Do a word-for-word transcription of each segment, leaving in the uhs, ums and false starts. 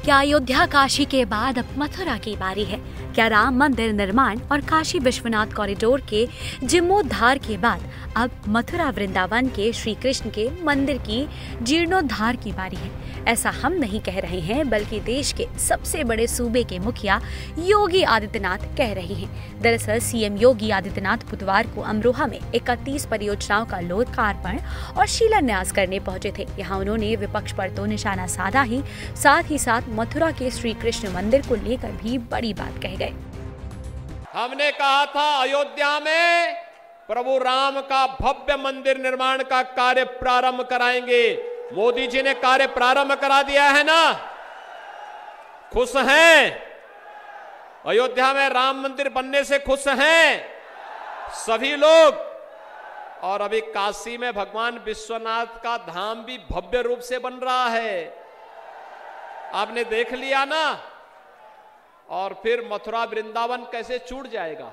क्या अयोध्या काशी के बाद अब मथुरा की बारी है? क्या राम मंदिर निर्माण और काशी विश्वनाथ कॉरिडोर के जीर्णोद्धार के बाद अब मथुरा वृंदावन के श्री कृष्ण के मंदिर की जीर्णोद्धार की बारी है? ऐसा हम नहीं कह रहे हैं, बल्कि देश के सबसे बड़े सूबे के मुखिया योगी आदित्यनाथ कह रहे हैं। दरअसल सीएम योगी आदित्यनाथ बुधवार को अमरोहा में इकतीस परियोजनाओं का लोकार्पण और शिलान्यास करने पहुंचे थे। यहाँ उन्होंने विपक्ष पर तो निशाना साधा ही, साथ ही साथ मथुरा के श्री कृष्ण मंदिर को लेकर भी बड़ी बात कह गए। हमने कहा था अयोध्या में प्रभु राम का भव्य मंदिर निर्माण का कार्य प्रारंभ कराएंगे। मोदी जी ने कार्य प्रारंभ करा दिया है ना, खुश हैं? अयोध्या में राम मंदिर बनने से खुश हैं सभी लोग। और अभी काशी में भगवान विश्वनाथ का धाम भी भव्य रूप से बन रहा है, आपने देख लिया ना। और फिर मथुरा वृंदावन कैसे छूट जाएगा?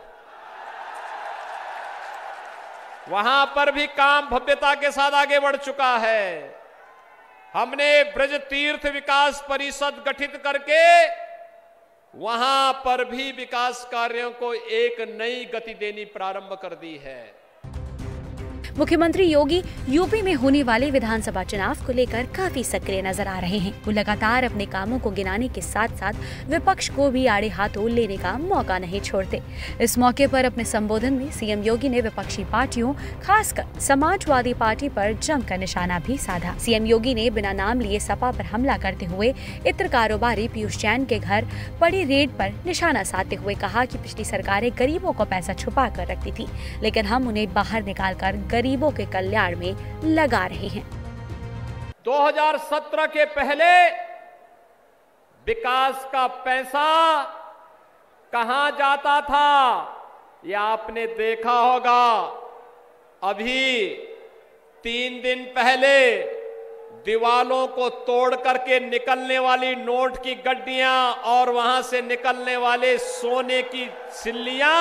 वहां पर भी काम भव्यता के साथ आगे बढ़ चुका है। हमने ब्रज तीर्थ विकास परिषद गठित करके वहां पर भी विकास कार्यों को एक नई गति देनी प्रारंभ कर दी है। मुख्यमंत्री योगी यूपी में होने वाले विधानसभा चुनाव को लेकर काफी सक्रिय नजर आ रहे हैं। वो लगातार अपने कामों को गिनाने के साथ साथ विपक्ष को भी आड़े हाथों लेने का मौका नहीं छोड़ते। इस मौके पर अपने संबोधन में सीएम योगी ने विपक्षी पार्टियों, खासकर समाजवादी पार्टी पर जमकर निशाना भी साधा। सीएम योगी ने बिना नाम लिए सपा पर हमला करते हुए इत्र कारोबारी पीयूष जैन के घर पड़ी रेड पर निशाना साधते हुए कहा कि पिछली सरकारें गरीबों को पैसा छुपा कर रखती थी, लेकिन हम उन्हें बाहर निकालकर गरीबों के कल्याण में लगा रहे हैं। दो हज़ार सत्रह के पहले विकास का पैसा कहां जाता था यह आपने देखा होगा। अभी तीन दिन पहले दीवालों को तोड़ करके निकलने वाली नोट की गड्डियां और वहां से निकलने वाले सोने की सिल्लियां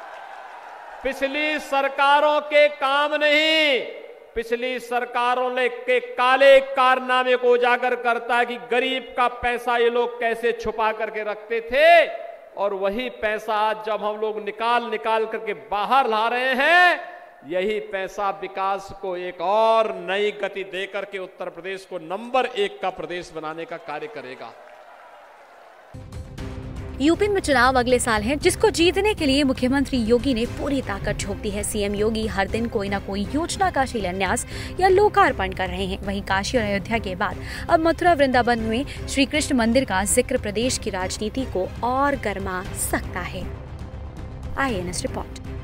पिछली सरकारों के काम नहीं, पिछली सरकारों ने के काले कारनामे को उजागर करता है कि गरीब का पैसा ये लोग कैसे छुपा करके रखते थे। और वही पैसा आज जब हम लोग निकाल निकाल करके बाहर ला रहे हैं, यही पैसा विकास को एक और नई गति दे करके उत्तर प्रदेश को नंबर एक का प्रदेश बनाने का कार्य करेगा। यूपी में चुनाव अगले साल है, जिसको जीतने के लिए मुख्यमंत्री योगी ने पूरी ताकत झोंक दी है। सीएम योगी हर दिन कोई न कोई योजना का शिलान्यास या लोकार्पण कर रहे हैं। वहीं काशी और अयोध्या के बाद अब मथुरा वृंदावन में श्री कृष्ण मंदिर का जिक्र प्रदेश की राजनीति को और गर्मा सकता है। I N S report.